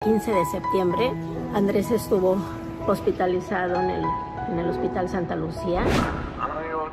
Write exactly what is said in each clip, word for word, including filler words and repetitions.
quince de septiembre, Andrés estuvo hospitalizado en el, en el Hospital Santa Lucía. Amigos,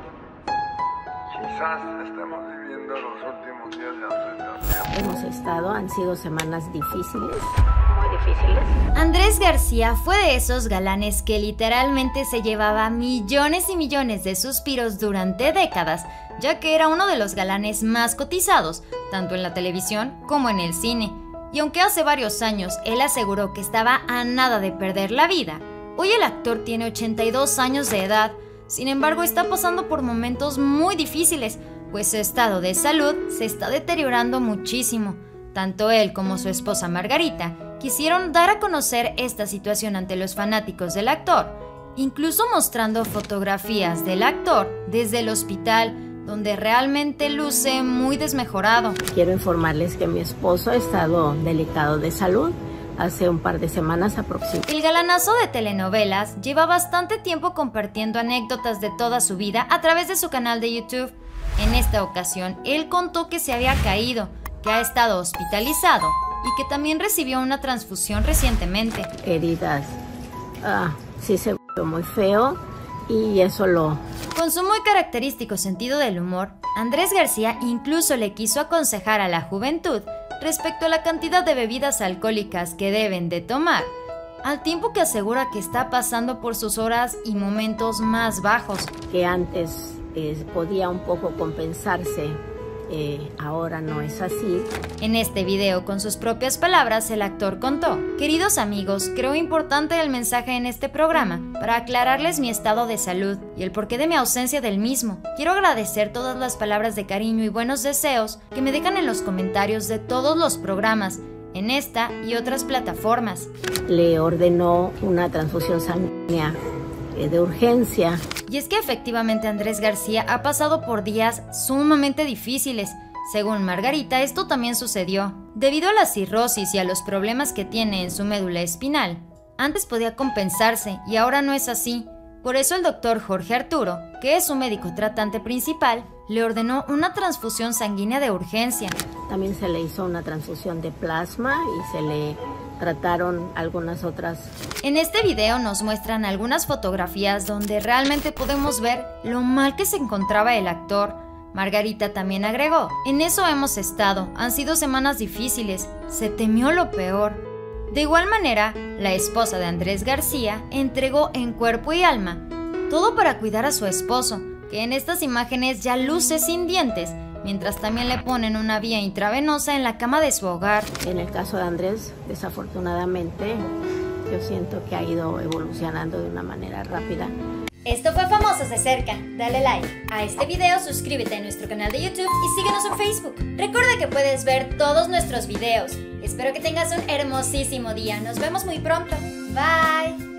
quizás estemos viviendo los últimos días de Andrés García. Hemos estado, han sido semanas difíciles, muy difíciles. Andrés García fue de esos galanes que literalmente se llevaba millones y millones de suspiros durante décadas, ya que era uno de los galanes más cotizados, tanto en la televisión como en el cine. Y aunque hace varios años él aseguró que estaba a nada de perder la vida, hoy el actor tiene ochenta y dos años de edad. Sin embargo, está pasando por momentos muy difíciles, pues su estado de salud se está deteriorando muchísimo. Tanto él como su esposa Margarita quisieron dar a conocer esta situación ante los fanáticos del actor, incluso mostrando fotografías del actor desde el hospital, donde realmente luce muy desmejorado. Quiero informarles que mi esposo ha estado delicado de salud hace un par de semanas aproximadamente. El galanazo de telenovelas lleva bastante tiempo compartiendo anécdotas de toda su vida a través de su canal de YouTube. En esta ocasión, él contó que se había caído, que ha estado hospitalizado y que también recibió una transfusión recientemente. Heridas, ah, sí se vio muy feo y eso lo... Con su muy característico sentido del humor, Andrés García incluso le quiso aconsejar a la juventud respecto a la cantidad de bebidas alcohólicas que deben de tomar, al tiempo que asegura que está pasando por sus horas y momentos más bajos. Que antes eh, podía un poco compensarse, eh, ahora no es así. En este video, con sus propias palabras, el actor contó: queridos amigos, creo importante el mensaje en este programa para aclararles mi estado de salud y el porqué de mi ausencia del mismo. Quiero agradecer todas las palabras de cariño y buenos deseos que me dejan en los comentarios de todos los programas, en esta y otras plataformas. Le ordenó una transfusión sanguínea eh, de urgencia. Y es que efectivamente Andrés García ha pasado por días sumamente difíciles. Según Margarita, esto también sucedió debido a la cirrosis y a los problemas que tiene en su médula espinal. Antes podía compensarse y ahora no es así. Por eso el doctor Jorge Arturo, que es su médico tratante principal, le ordenó una transfusión sanguínea de urgencia. También se le hizo una transfusión de plasma y se le trataron algunas otras. En este video nos muestran algunas fotografías donde realmente podemos ver lo mal que se encontraba el actor. Margarita también agregó: en eso hemos estado, han sido semanas difíciles, se temió lo peor. De igual manera, la esposa de Andrés García entregó en cuerpo y alma todo para cuidar a su esposo, que en estas imágenes ya luce sin dientes, mientras también le ponen una vía intravenosa en la cama de su hogar. En el caso de Andrés, desafortunadamente, yo siento que ha ido evolucionando de una manera rápida. Esto fue Famosos de Cerca. Dale like a este video, suscríbete a nuestro canal de YouTube y síguenos en Facebook. Recuerda que puedes ver todos nuestros videos. Espero que tengas un hermosísimo día. Nos vemos muy pronto. Bye.